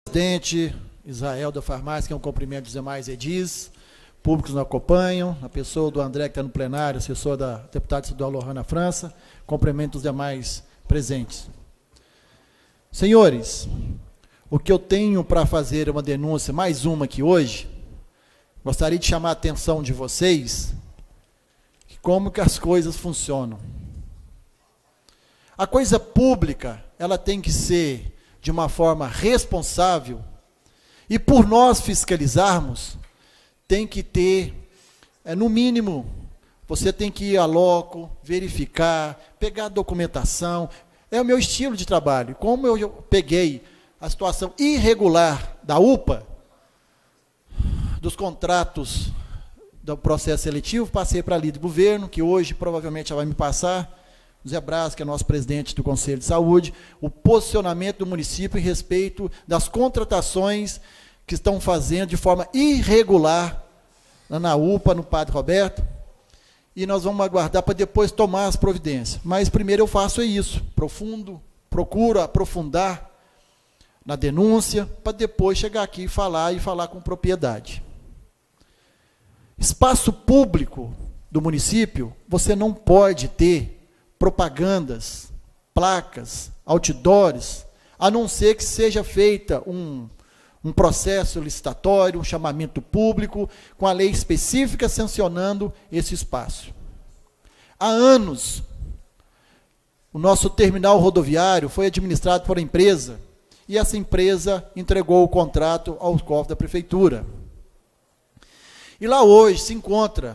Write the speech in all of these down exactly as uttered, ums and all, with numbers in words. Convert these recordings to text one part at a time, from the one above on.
Presidente Israel da Farmácia, que é um cumprimento dos demais edis, públicos nos acompanham, a pessoa do André, que está no plenário, assessor da deputada estadual Lohana França, cumprimento os demais presentes. Senhores, o que eu tenho para fazer é uma denúncia, mais uma aqui hoje, gostaria de chamar a atenção de vocês, que como que as coisas funcionam. A coisa pública, ela tem que ser de uma forma responsável, e por nós fiscalizarmos, tem que ter, é, no mínimo, você tem que ir a loco, verificar, pegar a documentação. É o meu estilo de trabalho. Como eu peguei a situação irregular da U P A, dos contratos do processo seletivo, passei para a líder do governo, que hoje provavelmente ela vai me passar, o Zé Braz, que é nosso presidente do Conselho de Saúde, o posicionamento do município em respeito das contratações que estão fazendo de forma irregular na U P A, no Padre Roberto, e nós vamos aguardar para depois tomar as providências. Mas primeiro eu faço isso, profundo, procuro aprofundar na denúncia, para depois chegar aqui e falar, e falar com propriedade. Espaço público do município, você não pode ter propagandas, placas, outdoors, a não ser que seja feita um, um processo licitatório, um chamamento público, com a lei específica sancionando esse espaço. Há anos, o nosso terminal rodoviário foi administrado por uma empresa, e essa empresa entregou o contrato aos cofres da prefeitura. E lá hoje se encontra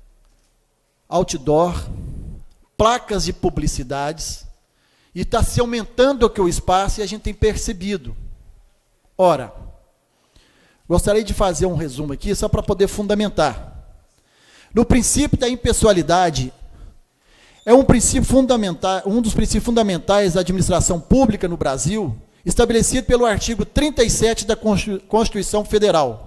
outdoor, placas de publicidades, e está se aumentando aqui o espaço, e a gente tem percebido. Ora, gostaria de fazer um resumo aqui, só para poder fundamentar. No princípio da impessoalidade, é um princípio fundamental, um dos princípios fundamentais da administração pública no Brasil, estabelecido pelo artigo trinta e sete da Constituição Federal.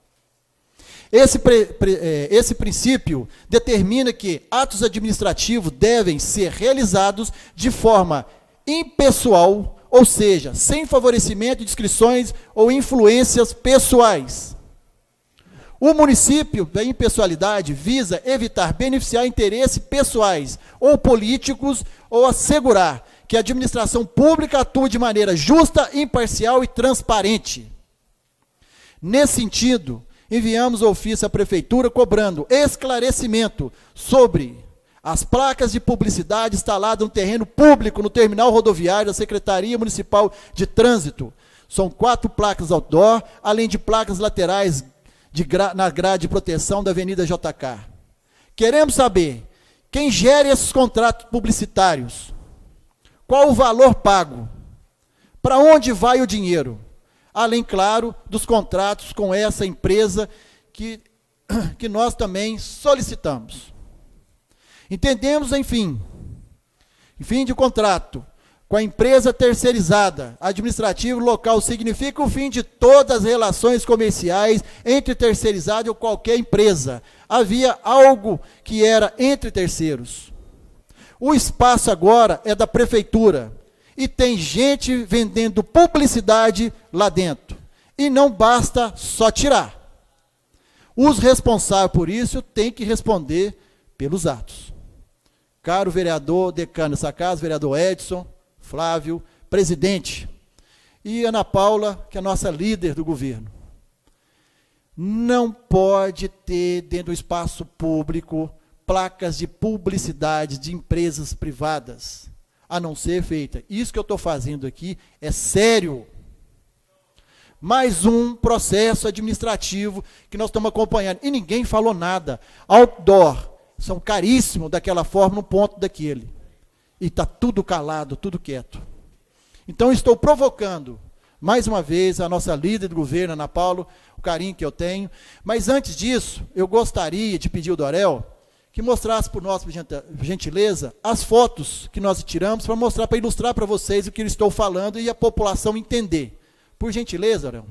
Esse, esse princípio determina que atos administrativos devem ser realizados de forma impessoal, ou seja, sem favorecimento de inscrições ou influências pessoais. O município da impessoalidade visa evitar beneficiar interesses pessoais ou políticos ou assegurar que a administração pública atue de maneira justa, imparcial e transparente. Nesse sentido, enviamos ofício à prefeitura cobrando esclarecimento sobre as placas de publicidade instaladas no terreno público no terminal rodoviário da Secretaria Municipal de Trânsito. São quatro placas outdoor, além de placas laterais de gra na grade de proteção da Avenida J K. Queremos saber quem gera esses contratos publicitários, qual o valor pago, para onde vai o dinheiro, além, claro, dos contratos com essa empresa que, que nós também solicitamos. Entendemos, enfim, em fim de contrato, com a empresa terceirizada, administrativo local, significa o fim de todas as relações comerciais entre terceirizado ou qualquer empresa. Havia algo que era entre terceiros. O espaço agora é da prefeitura, e tem gente vendendo publicidade lá dentro. E não basta só tirar. Os responsáveis por isso têm que responder pelos atos. Caro vereador decano dessa casa, vereador Edson, Flávio, presidente, e Ana Paula, que é a nossa líder do governo. Não pode ter dentro do espaço público placas de publicidade de empresas privadas, a não ser feita. Isso que eu estou fazendo aqui é sério. Mais um processo administrativo que nós estamos acompanhando. E ninguém falou nada. Outdoor, são caríssimos daquela forma, no ponto daquele. E está tudo calado, tudo quieto. Então, estou provocando, mais uma vez, a nossa líder do governo, Ana Paula, o carinho que eu tenho. Mas, antes disso, eu gostaria de pedir ao Dorel que mostrasse por nós, por gentileza, as fotos que nós tiramos, para mostrar, para ilustrar para vocês o que eu estou falando e a população entender. Por gentileza, Dorel.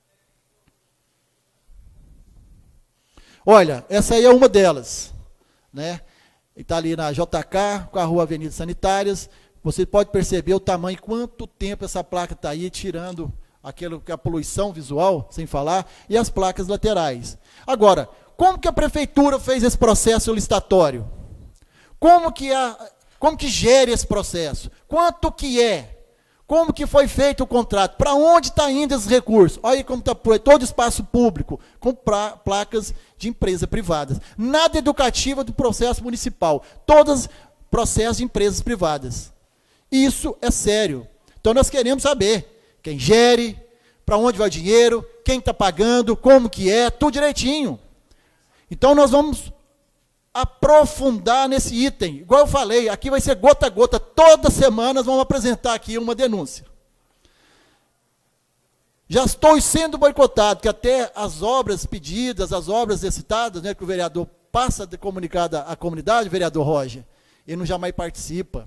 Olha, essa aí é uma delas, né? Está ali na J K, com a rua Avenida Sanitárias. Você pode perceber o tamanho, quanto tempo essa placa está aí, tirando aquilo que é a poluição visual, sem falar, e as placas laterais. Agora, como que a prefeitura fez esse processo licitatório? Como que, a, como que gere esse processo? Quanto que é? Como que foi feito o contrato? Para onde está indo esses recursos? Olha aí como está todo espaço público, com pra, placas de empresas privadas. Nada educativa do processo municipal. Todos processos de empresas privadas. Isso é sério. Então nós queremos saber quem gere, para onde vai o dinheiro, quem está pagando, como que é, tudo direitinho. Então nós vamos aprofundar nesse item. Igual eu falei, aqui vai ser gota a gota. Toda semana nós vamos apresentar aqui uma denúncia. Já estou sendo boicotado, que até as obras pedidas, as obras excitadas, né, que o vereador passa de comunicada à comunidade, o vereador Roger, ele não jamais participa.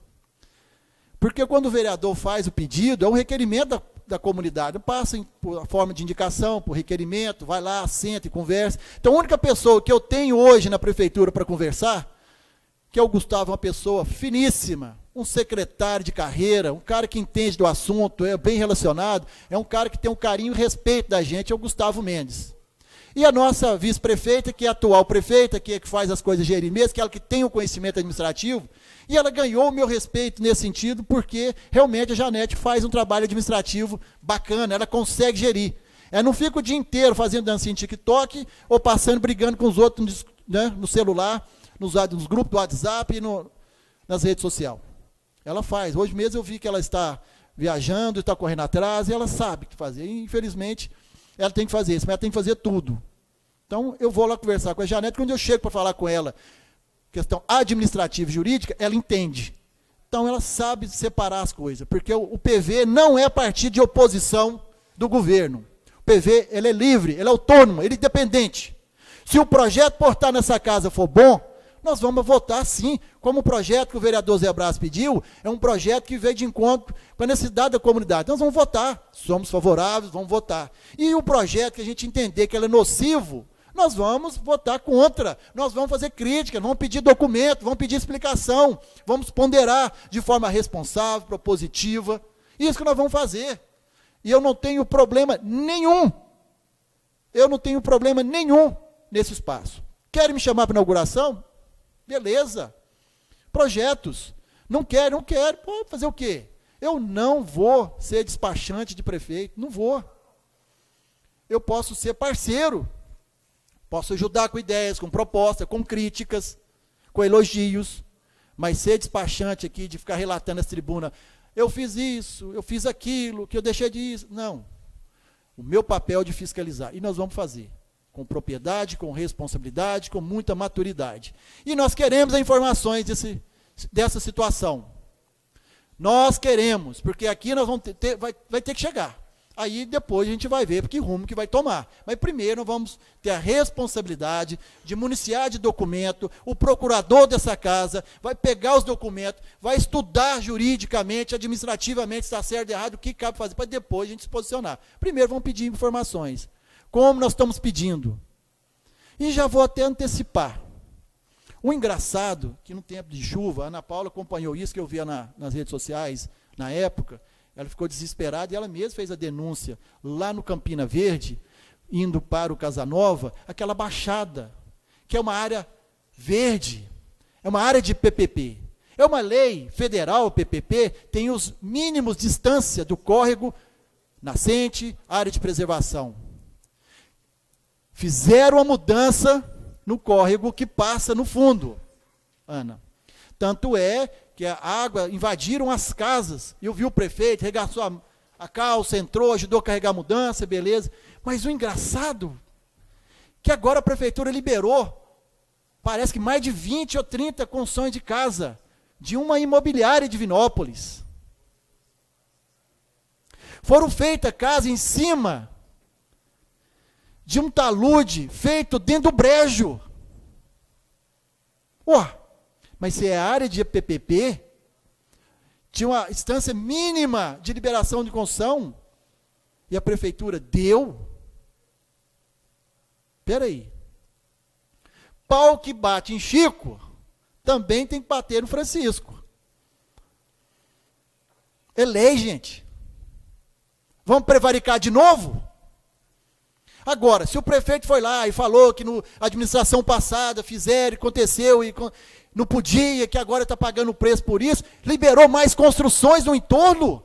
Porque quando o vereador faz o pedido, é um requerimento da, da comunidade, passa em, por forma de indicação, por requerimento, vai lá, senta e conversa. Então a única pessoa que eu tenho hoje na prefeitura para conversar, que é o Gustavo, uma pessoa finíssima, um secretário de carreira, um cara que entende do assunto, é bem relacionado, é um cara que tem um carinho e respeito da gente, é o Gustavo Mendes. E a nossa vice-prefeita, que é a atual prefeita, que é que faz as coisas gerir mesmo, que é ela que tem o conhecimento administrativo, e ela ganhou o meu respeito nesse sentido, porque realmente a Janete faz um trabalho administrativo bacana, ela consegue gerir. Ela não fica o dia inteiro fazendo dancinha em TikTok, ou passando, brigando com os outros, né, no celular, nos, nos grupos do WhatsApp e no, nas redes sociais. Ela faz. Hoje mesmo eu vi que ela está viajando, está correndo atrás, e ela sabe o que fazer. E, infelizmente, ela tem que fazer isso, mas ela tem que fazer tudo. Então, eu vou lá conversar com a Janete, quando eu chego para falar com ela, questão administrativa e jurídica, ela entende. Então, ela sabe separar as coisas, porque o, o P V não é partido de oposição do governo. O P V, ele é livre, ele é autônomo, ele é independente. Se o projeto por estar nessa casa for bom, nós vamos votar sim, como o projeto que o vereador Zé Brás pediu, é um projeto que veio de encontro com a necessidade da comunidade. Nós vamos votar, somos favoráveis, vamos votar. E o projeto que a gente entender que ele é nocivo, nós vamos votar contra, nós vamos fazer crítica, vamos pedir documento, vamos pedir explicação, vamos ponderar de forma responsável, propositiva, isso que nós vamos fazer. E eu não tenho problema nenhum, eu não tenho problema nenhum nesse espaço. Querem me chamar para inauguração? Beleza. Projetos. Não quero, não quero. Pô, fazer o quê? Eu não vou ser despachante de prefeito, não vou. Eu posso ser parceiro. Posso ajudar com ideias, com propostas, com críticas, com elogios, mas ser despachante aqui, de ficar relatando essa tribuna, eu fiz isso, eu fiz aquilo, que eu deixei de isso. Não. O meu papel é de fiscalizar. E nós vamos fazer. Com propriedade, com responsabilidade, com muita maturidade. E nós queremos as informações desse, dessa situação. Nós queremos, porque aqui nós vamos ter, vai, vai ter que chegar. Aí depois a gente vai ver que rumo que vai tomar. Mas primeiro nós vamos ter a responsabilidade de municiar de documento, o procurador dessa casa vai pegar os documentos, vai estudar juridicamente, administrativamente, se está certo ou errado, o que cabe fazer, para depois a gente se posicionar. Primeiro vamos pedir informações, como nós estamos pedindo. E já vou até antecipar. O engraçado, que no tempo de chuva, a Ana Paula acompanhou isso, que eu via na, nas redes sociais, na época, ela ficou desesperada e ela mesma fez a denúncia lá no Campina Verde, indo para o Casanova, aquela baixada, que é uma área verde, é uma área de P P P. É uma lei federal, P P P, tem os mínimos de distância do córrego, nascente, área de preservação. Fizeram a mudança no córrego que passa no fundo, Ana. Tanto é que a água invadiram as casas. Eu vi o prefeito, regaçou a, a calça, entrou, ajudou a carregar a mudança, beleza. Mas o engraçado, que agora a prefeitura liberou, parece que mais de vinte ou trinta construções de casa, de uma imobiliária de Divinópolis. Foram feitas casas em cima de um talude feito dentro do brejo. Ó, oh, mas se é área de P P P, tinha uma instância mínima de liberação de construção, e a prefeitura deu. Espera aí. Pau que bate em Chico, também tem que bater no Francisco. É lei, gente. Vamos prevaricar de novo? Agora, se o prefeito foi lá e falou que na administração passada fizeram, aconteceu e não podia, que agora está pagando o preço por isso, liberou mais construções no entorno.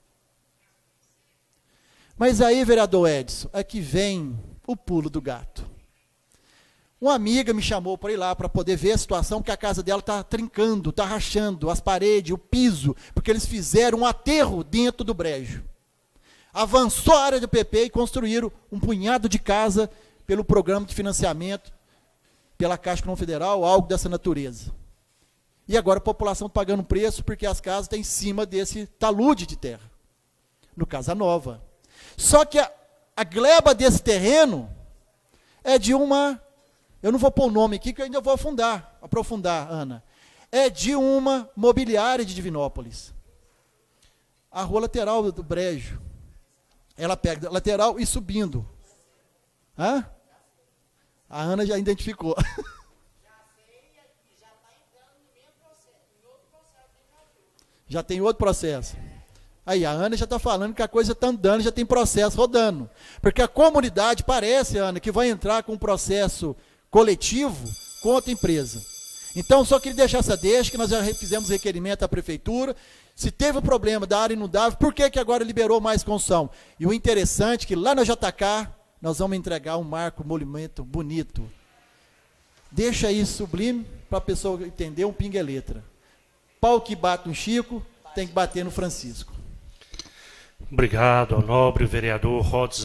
Mas aí, vereador Edson, aqui vem o pulo do gato. Uma amiga me chamou para ir lá, para poder ver a situação, que a casa dela está trincando, está rachando, as paredes, o piso, porque eles fizeram um aterro dentro do brejo. Avançou a área do P P e construíram um punhado de casa pelo programa de financiamento, pela Caixa Econômica Federal, algo dessa natureza. E agora a população está pagando preço porque as casas estão em cima desse talude de terra, no Casa Nova. Só que a, a gleba desse terreno é de uma... Eu não vou pôr o nome aqui, que eu ainda vou afundar, aprofundar, Ana. É de uma mobiliária de Divinópolis. A rua lateral do, do brejo. Ela pega da lateral e subindo. Hã? A Ana já identificou. Já sei, e já está entrando no mesmo processo, em outro processo de infraestrutura. Já tem outro processo. Aí, a Ana já está falando que a coisa está andando, já tem processo rodando. Porque a comunidade parece, Ana, que vai entrar com um processo coletivo contra a empresa. Então, só queria deixar essa deixa, que nós já fizemos requerimento à prefeitura. Se teve um problema da área inundável, por que que agora liberou mais construção? E o interessante é que lá na J K, nós vamos entregar um marco, um monumento bonito. Deixa aí sublime, para a pessoa entender, um pinga é letra. Pau que bate no Chico, tem que bater no Francisco. Obrigado ao nobre vereador Rodes